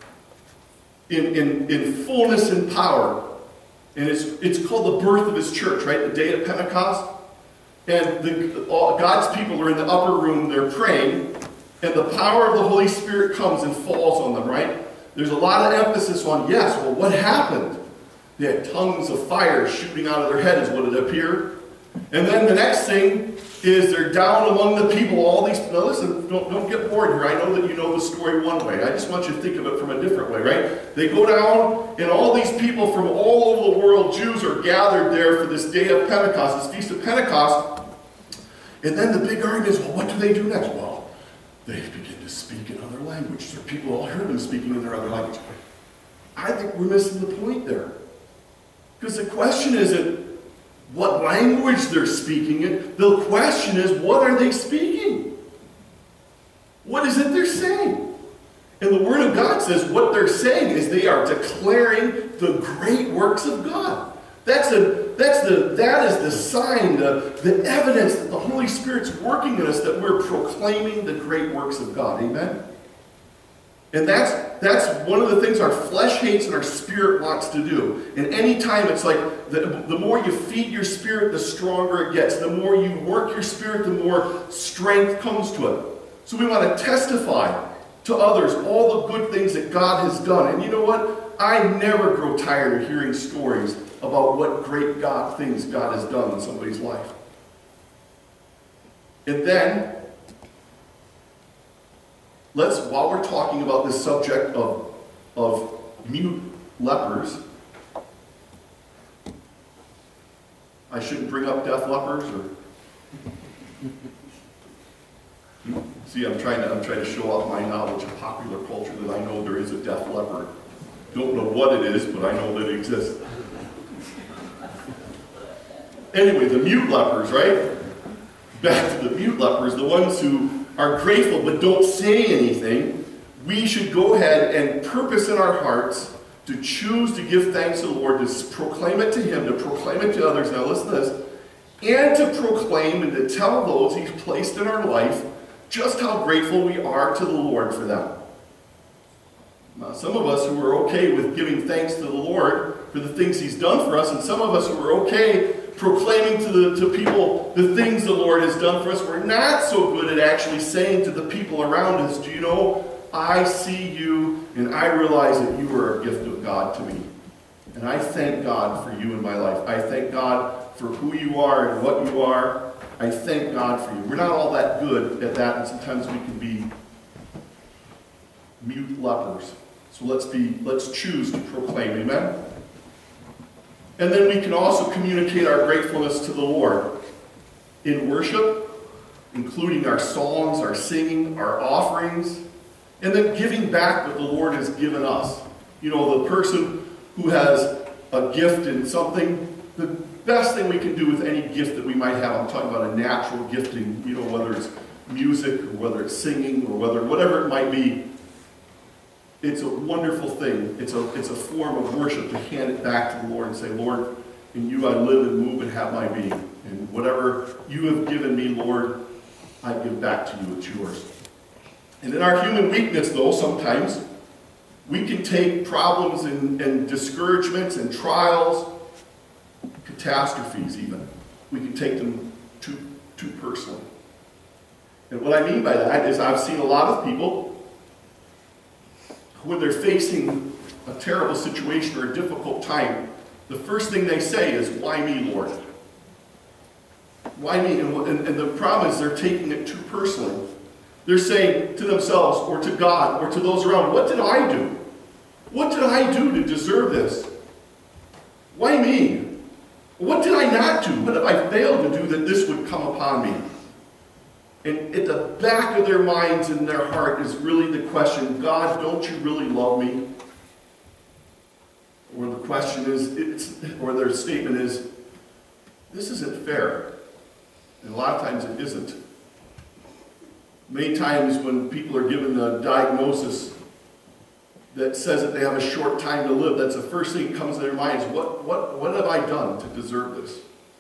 in, in, in fullness and power. And it's, it's called the birth of his church, right? The day of Pentecost. And the, all, God's people are in the upper room, they're praying, and the power of the Holy Spirit comes and falls on them, right? There's a lot of emphasis on, yes, well, what happened? They had tongues of fire shooting out of their head is what it appeared. And then the next thing is they're down among the people, all these, now listen, don't, don't get bored here. I know that you know the story one way. I just want you to think of it from a different way, right? They go down, and all these people from all over the world, Jews, are gathered there for this day of Pentecost, this Feast of Pentecost. And then the big argument is, well, what do they do next? Well, they begin to speak in other languages. So people all heard them speaking in their other language. I think we're missing the point there. Because the question isn't what language they're speaking in. The question is, what are they speaking? What is it they're saying? And the Word of God says what they're saying is they are declaring the great works of God. That's a that's the that is the sign, the, the evidence that the Holy Spirit's working in us, that we're proclaiming the great works of God. Amen? And that's that's one of the things our flesh hates and our spirit wants to do. And anytime it's like the, the more you feed your spirit, the stronger it gets. The more you work your spirit, the more strength comes to it. So we want to testify to others all the good things that God has done. And you know what? I never grow tired of hearing stories about what great God things God has done in somebody's life. And then, let's, while we're talking about this subject of, of mute lepers, I shouldn't bring up deaf lepers, or see, I'm trying to I'm trying to show off my knowledge of popular culture, that I know there is a deaf leper. Don't know what it is, but I know that it exists. Anyway, the mute lepers, right? Back to the mute lepers, the ones who are grateful but don't say anything. We should go ahead and purpose in our hearts to choose to give thanks to the Lord, to proclaim it to Him, to proclaim it to others. Now listen to this. And to proclaim and to tell those He's placed in our life just how grateful we are to the Lord for them. Now, some of us who are okay with giving thanks to the Lord for the things He's done for us, and some of us who are okay proclaiming to the to people the things the Lord has done for us, we're not so good at actually saying to the people around us, do you know, I see you and I realize that you are a gift of God to me. And I thank God for you in my life. I thank God for who you are and what you are. I thank God for you. We're not all that good at that, and sometimes we can be mute lepers. So let's be, let's choose to proclaim, amen? And then we can also communicate our gratefulness to the Lord in worship, including our songs, our singing, our offerings, and then giving back what the Lord has given us. You know, the person who has a gift in something, the best thing we can do with any gift that we might have, I'm talking about a natural gifting, you know, whether it's music or whether it's singing or whether whatever it might be, it's a wonderful thing. It's a, it's a form of worship to hand it back to the Lord and say, Lord, in you I live and move and have my being. And whatever you have given me, Lord, I give back to you. It's yours. And in our human weakness, though, sometimes we can take problems and, and discouragements and trials, catastrophes even, we can take them too, too personally. And what I mean by that is I've seen a lot of people, when they're facing a terrible situation or a difficult time, the first thing they say is, why me, Lord? Why me? And, and, and the problem is they're taking it too personally. They're saying to themselves or to God or to those around, what did I do? What did I do to deserve this? Why me? What did I not do? What have I failed to do that this would come upon me? And at the back of their minds and their heart is really the question, God, don't you really love me? Or the question is, it's, or their statement is, this isn't fair. And a lot of times it isn't. Many times when people are given a diagnosis that says that they have a short time to live, that's the first thing that comes to their minds. What, what, what have I done to deserve this?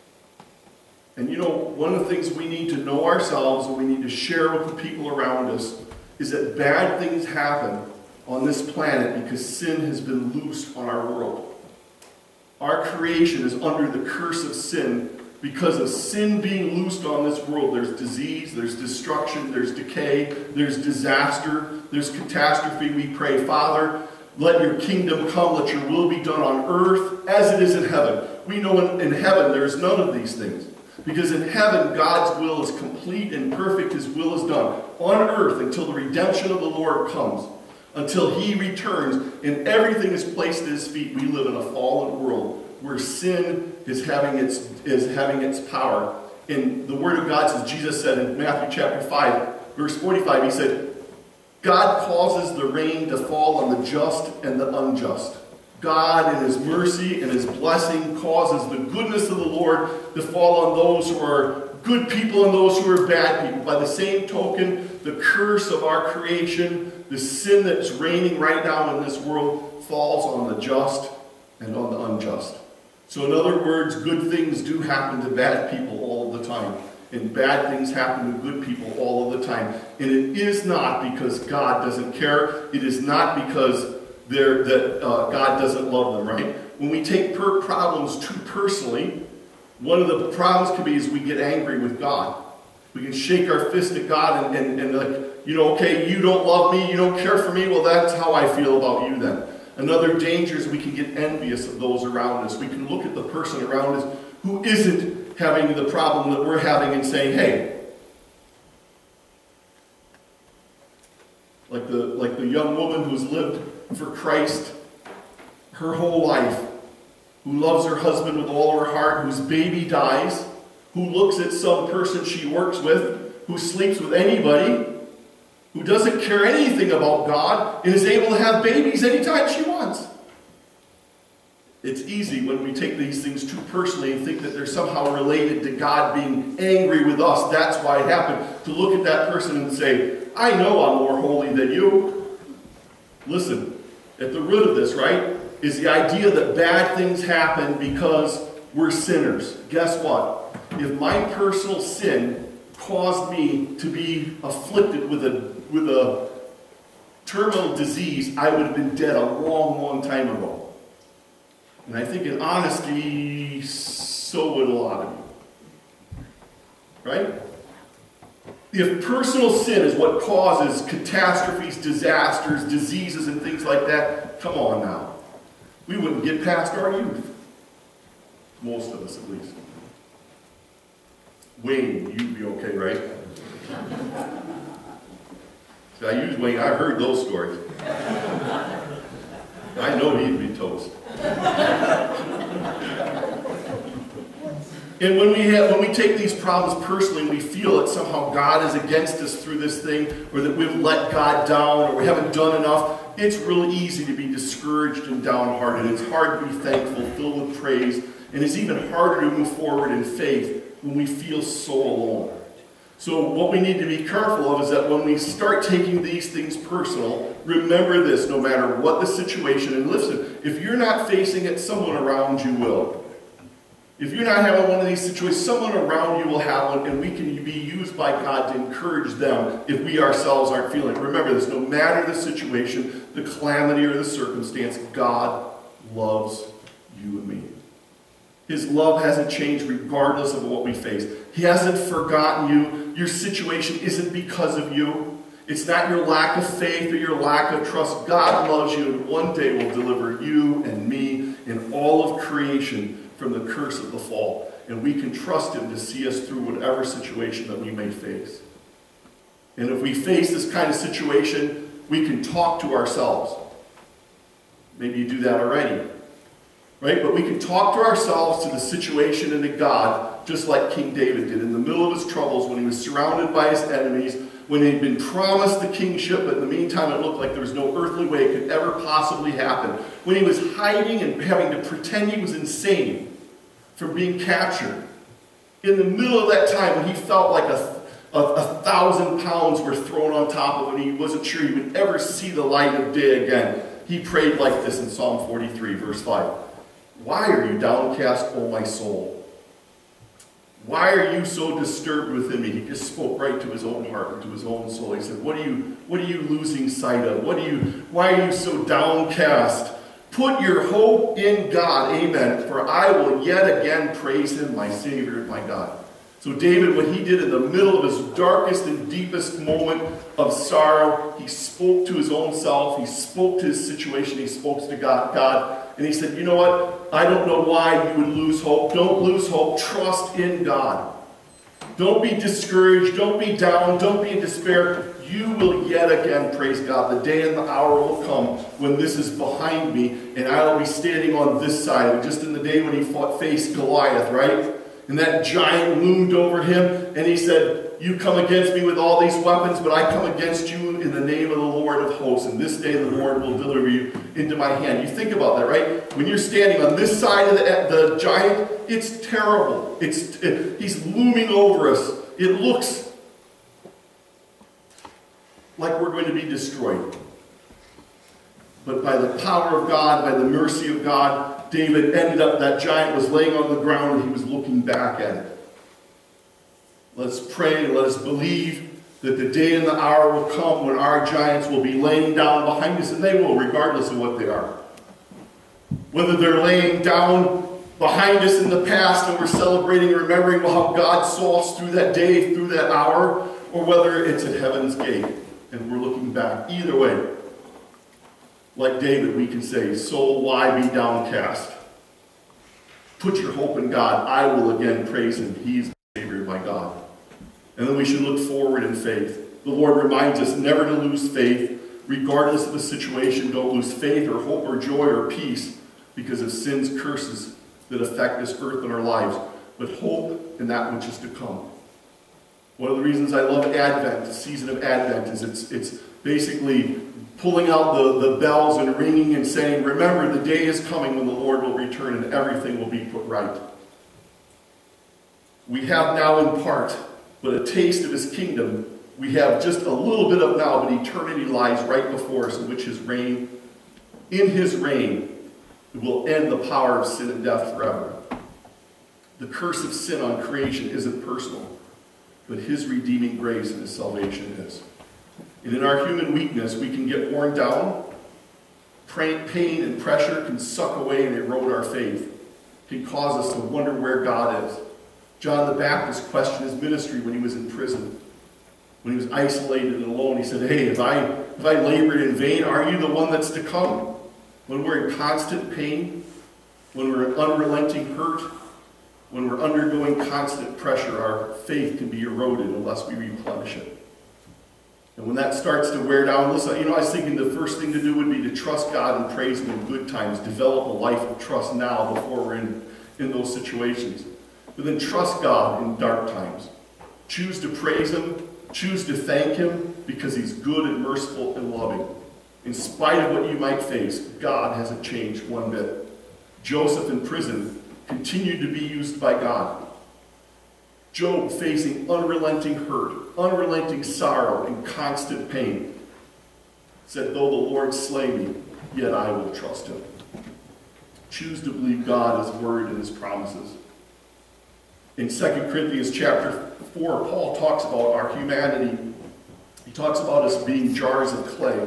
And you know, one of the things we need to know ourselves and we need to share with the people around us is that bad things happen on this planet because sin has been loosed on our world. Our creation is under the curse of sin. Because of sin being loosed on this world, there's disease, there's destruction, there's decay, there's disaster, there's catastrophe. We pray, Father, let your kingdom come, let your will be done on earth as it is in heaven. We know in, in heaven there's none of these things. Because in heaven, God's will is complete and perfect. His will is done on earth until the redemption of the Lord comes. Until he returns and everything is placed at his feet. We live in a fallen world where sin is having its, is having its power. And the Word of God says, Jesus said in Matthew chapter five, verse forty-five, he said, God causes the rain to fall on the just and the unjust. God, in his mercy and his blessing, causes the goodness of the Lord to fall on those who are good people and those who are bad people. By the same token, the curse of our creation, the sin that's reigning right now in this world, falls on the just and on the unjust. So in other words, good things do happen to bad people all of the time. And bad things happen to good people all of the time. And it is not because God doesn't care. It is not because they're, that uh, God doesn't love them, right? When we take per problems too personally, one of the problems can be is we get angry with God. We can shake our fist at God and, and, and like, you know, okay, you don't love me, you don't care for me, well, that's how I feel about you then. Another danger is we can get envious of those around us. We can look at the person around us who isn't having the problem that we're having and saying, hey, like the, like the young woman who's lived for Christ her whole life, who loves her husband with all her heart, whose baby dies, who looks at some person she works with, who sleeps with anybody, who doesn't care anything about God, and is able to have babies anytime she wants. It's easy when we take these things too personally and think that they're somehow related to God being angry with us. That's why it happened. To look at that person and say, I know I'm more holy than you. Listen, at the root of this, right, is the idea that bad things happen because we're sinners. Guess what? If my personal sin caused me to be afflicted with a with a terminal disease, I would have been dead a long, long time ago. And I think in honesty, so would a lot of you. Right? If personal sin is what causes catastrophes, disasters, diseases, and things like that, come on now. We wouldn't get past our youth. Most of us, at least. Wayne, you'd be okay, right? So I use Wayne. I heard those stories. I know he'd be toast. And when we have, when we take these problems personally, we feel that somehow God is against us through this thing, or that we've let God down, or we haven't done enough. It's really easy to be discouraged and downhearted. It's hard to be thankful, filled with praise, and it's even harder to move forward in faith when we feel so alone. So what we need to be careful of is that when we start taking these things personal, remember this, no matter what the situation, and listen, if you're not facing it, someone around you will. If you're not having one of these situations, someone around you will have one, and we can be used by God to encourage them if we ourselves aren't feeling it. Remember this, no matter the situation, the calamity or the circumstance, God loves you and me. His love hasn't changed regardless of what we face. He hasn't forgotten you. Your situation isn't because of you. It's not your lack of faith or your lack of trust. God loves you, and one day will deliver you and me and all of creation from the curse of the fall. And we can trust him to see us through whatever situation that we may face. And if we face this kind of situation, we can talk to ourselves. Maybe you do that already. right? But we can talk to ourselves, to the situation, and to God, just like King David did in the middle of his troubles, when he was surrounded by his enemies, when he'd been promised the kingship, but in the meantime it looked like there was no earthly way it could ever possibly happen. When he was hiding and having to pretend he was insane from being captured. In the middle of that time, when he felt like a, a, a thousand pounds were thrown on top of him, and he wasn't sure he would ever see the light of day again, he prayed like this in Psalm forty-three, verse five. Why are you downcast, O my soul? Why are you so disturbed within me? He just spoke right to his own heart and to his own soul. He said, what are you, what are you losing sight of? What are you, why are you so downcast? Put your hope in God. Amen. For I will yet again praise him, my Savior and my God. So David, what he did in the middle of his darkest and deepest moment of sorrow, he spoke to his own self. He spoke to his situation. He spoke to God. God. And he said, you know what? I don't know why you would lose hope. Don't lose hope. Trust in God. Don't be discouraged. Don't be down. Don't be in despair. You will yet again praise God. The day and the hour will come when this is behind me and I will be standing on this side. Just in the day when he fought, faced Goliath, right? And that giant loomed over him and he said, you come against me with all these weapons, but I come against you in the name of the Lord of hosts. And this day the Lord will deliver you into my hand. You think about that, right? When you're standing on this side of the, the giant, it's terrible. It's, it, he's looming over us. It looks like we're going to be destroyed. But by the power of God, by the mercy of God, David ended up, that giant was laying on the ground and he was looking back at it. Let's pray and let us believe that the day and the hour will come when our giants will be laying down behind us, and they will, regardless of what they are. Whether they're laying down behind us in the past and we're celebrating and remembering how God saw us through that day, through that hour, or whether it's at heaven's gate and we're looking back. Either way, like David, we can say, soul, why be downcast? Put your hope in God. I will again praise him. He's the Savior, my God. And then we should look forward in faith. The Lord reminds us never to lose faith, regardless of the situation. Don't lose faith or hope or joy or peace because of sin's curses that affect this earth and our lives. But hope in that which is to come. One of the reasons I love Advent, the season of Advent, is it's, it's basically pulling out the, the bells and ringing and saying, remember, the day is coming when the Lord will return and everything will be put right. We have now in part, but a taste of his kingdom. We have just a little bit of now, but eternity lies right before us, in which his reign, in his reign, it will end the power of sin and death forever. The curse of sin on creation isn't personal, but his redeeming grace and his salvation is. And in our human weakness, we can get worn down. Pain and pressure can suck away and erode our faith. Can cause us to wonder where God is. John the Baptist questioned his ministry when he was in prison. When he was isolated and alone, he said, hey, if I, if I labored in vain, are you the one that's to come? When we're in constant pain, when we're in unrelenting hurt, when we're undergoing constant pressure, our faith can be eroded unless we replenish it. And when that starts to wear down, listen, you know, I was thinking the first thing to do would be to trust God and praise him in good times, develop a life of trust now before we're in, in those situations. But then trust God in dark times. Choose to praise him, choose to thank him because he's good and merciful and loving. In spite of what you might face, God hasn't changed one bit. Joseph in prison continued to be used by God. Job facing unrelenting hurt, unrelenting sorrow, and constant pain, said, though the Lord slay me, yet I will trust him. Choose to believe God, his word, and his promises. In Second Corinthians chapter four, Paul talks about our humanity. He talks about us being jars of clay.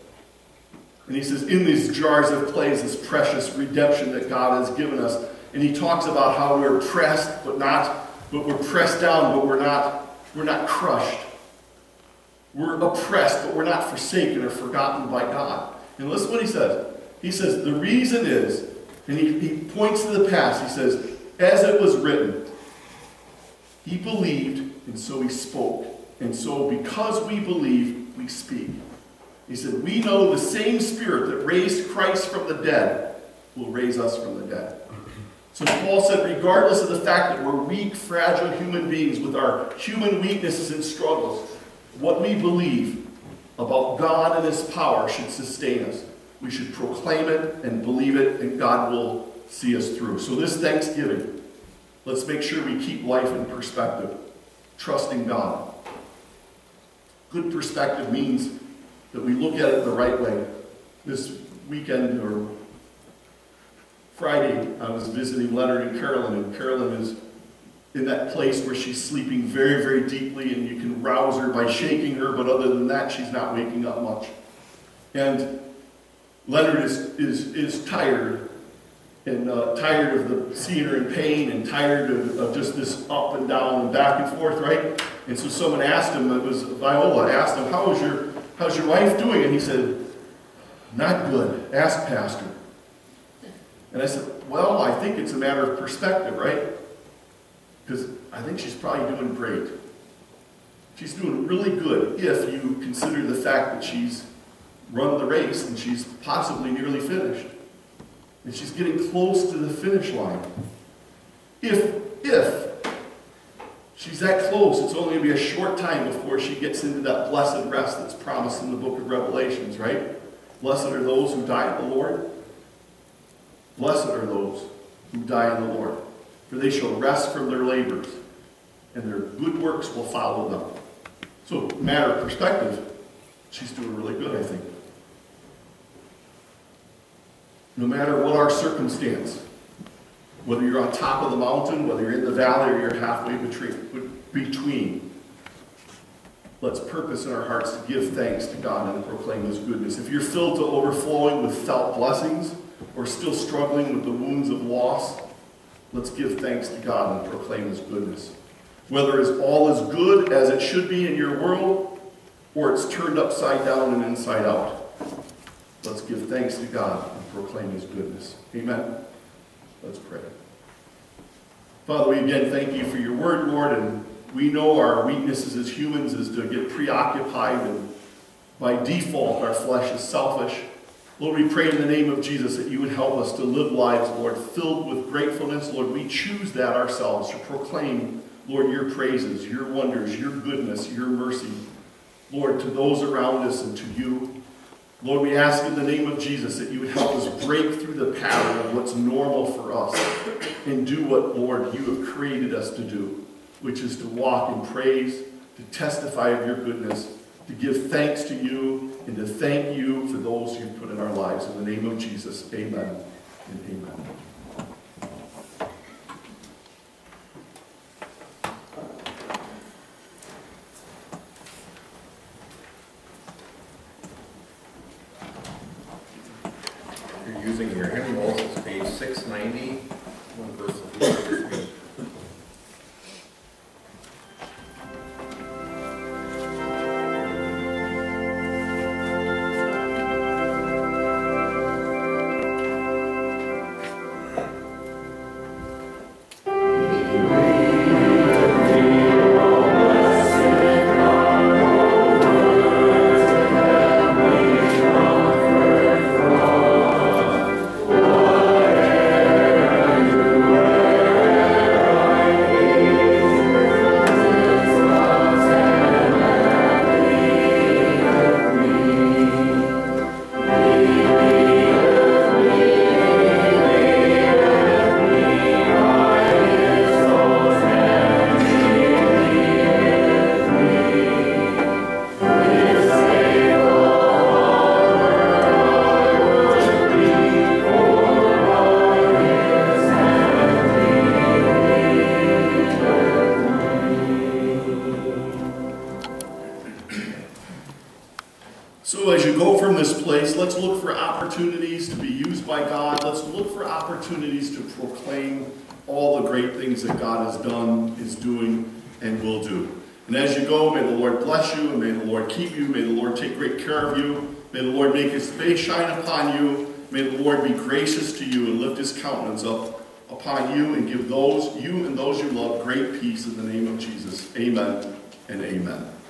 And he says, in these jars of clay is this precious redemption that God has given us. And he talks about how we're pressed, but not But we're pressed down, but we're not, we're not crushed. We're oppressed, but we're not forsaken or forgotten by God. And listen to what he says. He says, the reason is, and he, he points to the past, he says, as it was written, he believed, and so he spoke. And so because we believe, we speak. He said, we know the same Spirit that raised Christ from the dead will raise us from the dead. So Paul said, regardless of the fact that we're weak, fragile human beings with our human weaknesses and struggles, what we believe about God and his power should sustain us. We should proclaim it and believe it, and God will see us through. So this Thanksgiving, let's make sure we keep life in perspective, trusting God. Good perspective means that we look at it the right way. This weekend, or Friday, I was visiting Leonard and Carolyn, and Carolyn is in that place where she's sleeping very, very deeply, and you can rouse her by shaking her, but other than that, she's not waking up much. And Leonard is, is, is tired, and uh, tired of the, seeing her in pain, and tired of, of just this up and down and back and forth, right? And so someone asked him, it was Viola, asked him, how is your, how's your wife doing? And he said, not good. Ask Pastor. And I said, well, I think it's a matter of perspective, right? Because I think she's probably doing great. She's doing really good if you consider the fact that she's run the race and she's possibly nearly finished. And she's getting close to the finish line. If, if she's that close, it's only going to be a short time before she gets into that blessed rest that's promised in the book of Revelations, right? Blessed are those who die in the Lord. Blessed are those who die in the Lord, for they shall rest from their labors, and their good works will follow them. So, matter of perspective, she's doing really good, I think. No matter what our circumstance, whether you're on top of the mountain, whether you're in the valley, or you're halfway between, between, let's purpose in our hearts to give thanks to God and proclaim his goodness. If you're filled to overflowing with felt blessings, or still struggling with the wounds of loss, let's give thanks to God and proclaim his goodness. Whether it's all as good as it should be in your world, or it's turned upside down and inside out, let's give thanks to God and proclaim his goodness. Amen. Let's pray. Father, we again thank you for your word, Lord, and we know our weaknesses as humans is to get preoccupied, and by default our flesh is selfish. Lord, we pray in the name of Jesus that you would help us to live lives, Lord, filled with gratefulness. Lord, we choose that ourselves to proclaim, Lord, your praises, your wonders, your goodness, your mercy, Lord, to those around us and to you. Lord, we ask in the name of Jesus that you would help us break through the pattern of what's normal for us and do what, Lord, you have created us to do, which is to walk in praise, to testify of your goodness, to give thanks to you, and to thank you for those you've put in our lives. In the name of Jesus, amen and amen. If you're using your hymnals, it's page six ninety, one verse of three. So as you go from this place, let's look for opportunities to be used by God. Let's look for opportunities to proclaim all the great things that God has done, is doing, and will do. And as you go, may the Lord bless you, and may the Lord keep you. May the Lord take great care of you. May the Lord make his face shine upon you. May the Lord be gracious to you and lift his countenance up upon you and give those you and those you love great peace in the name of Jesus. Amen and amen.